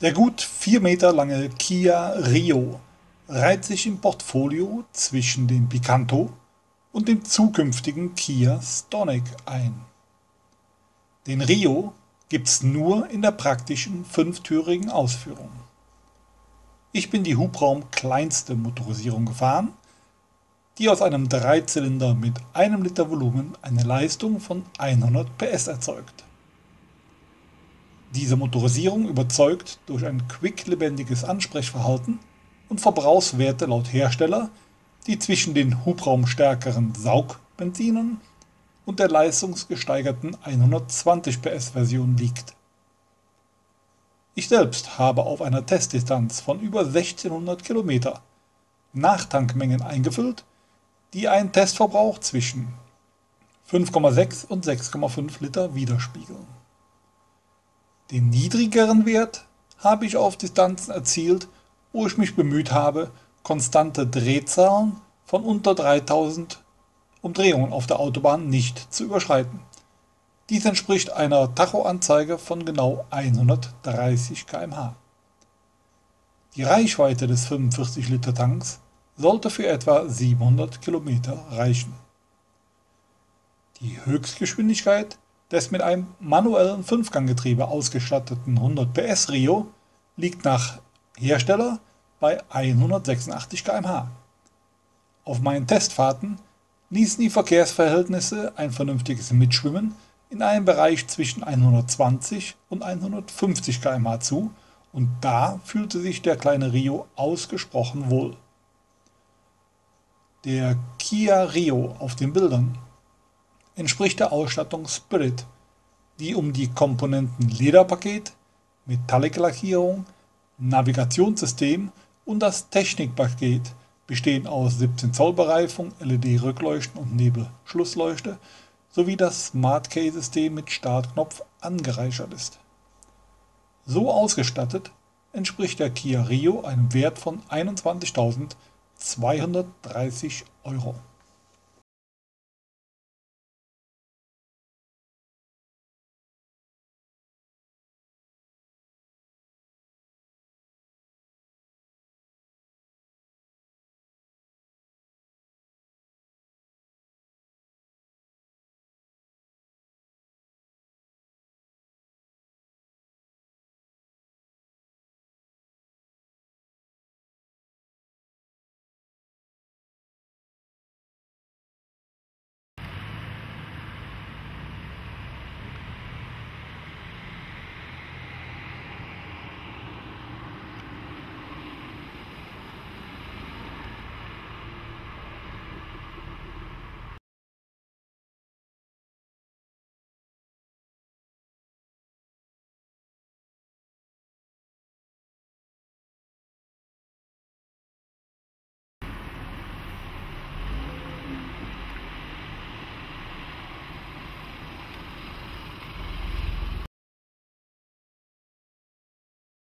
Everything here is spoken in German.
Der gut 4 Meter lange Kia Rio reiht sich im Portfolio zwischen dem Picanto und dem zukünftigen Kia Stonic ein. Den Rio gibt's nur in der praktischen fünftürigen Ausführung. Ich bin die hubraumkleinste Motorisierung gefahren, die aus einem Dreizylinder mit 1 Liter Volumen eine Leistung von 100 PS erzeugt. Diese Motorisierung überzeugt durch ein quicklebendiges Ansprechverhalten und Verbrauchswerte laut Hersteller, die zwischen den hubraumstärkeren Saugbenzinen und der leistungsgesteigerten 120 PS Version liegt. Ich selbst habe auf einer Testdistanz von über 1600 Kilometer Nachtankmengen eingefüllt, die einen Testverbrauch zwischen 5,6 und 6,5 Liter widerspiegeln. Den niedrigeren Wert habe ich auf Distanzen erzielt, wo ich mich bemüht habe, konstante Drehzahlen von unter 3000 Umdrehungen auf der Autobahn nicht zu überschreiten. Dies entspricht einer Tachoanzeige von genau 130 km/h. Die Reichweite des 45 Liter Tanks sollte für etwa 700 Kilometer reichen. Die Höchstgeschwindigkeit des mit einem manuellen Fünfganggetriebe ausgestatteten 100 PS Rio liegt nach Hersteller bei 186 km/h. Auf meinen Testfahrten ließen die Verkehrsverhältnisse ein vernünftiges Mitschwimmen in einem Bereich zwischen 120 und 150 km/h zu, und da fühlte sich der kleine Rio ausgesprochen wohl. Der Kia Rio auf den Bildern entspricht der Ausstattung Spirit, die um die Komponenten Lederpaket, Metallic-Lackierung, Navigationssystem und das Technikpaket, bestehend aus 17 Zoll Bereifung, LED-Rückleuchten und Nebelschlussleuchte, sowie das Smart-Key-System mit Startknopf angereichert ist. So ausgestattet entspricht der Kia Rio einem Wert von 21.230 Euro.